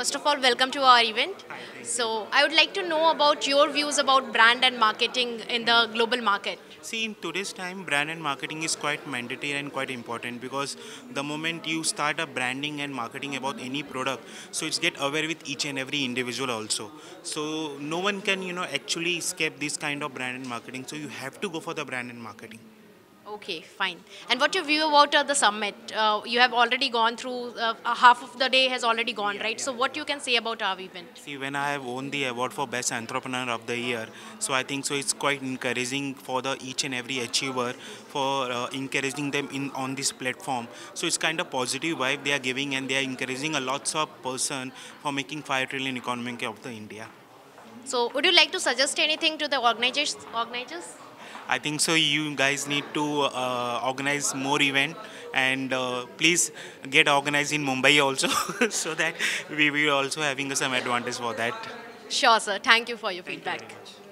First of all, welcome to our event. So, I would like to know about your views about brand and marketing in the global market. See, in today's time, brand and marketing is quite mandatory and quite important because the moment you start a branding and marketing about any product, so it's get aware with each and every individual also. So no one can, actually escape this kind of brand and marketing. So you have to go for the brand and marketing. Okay, fine. And what your view about the summit? You have already gone through, half of the day has already gone, right? So, what you can say about our event? See, when I have won the award for Best Entrepreneur of the Year, so I think so it's quite encouraging for the each and every achiever for encouraging them in on this platform. So it's kind of positive vibe they are giving and they are encouraging a lots of person for making 5 trillion economic of the India. So, would you like to suggest anything to the organizers? Organizers? I think so. You guys need to organize more event and please get organized in Mumbai also, so that we will also having some advantage for that. Sure, sir. Thank you for your Thank you very feedback. much.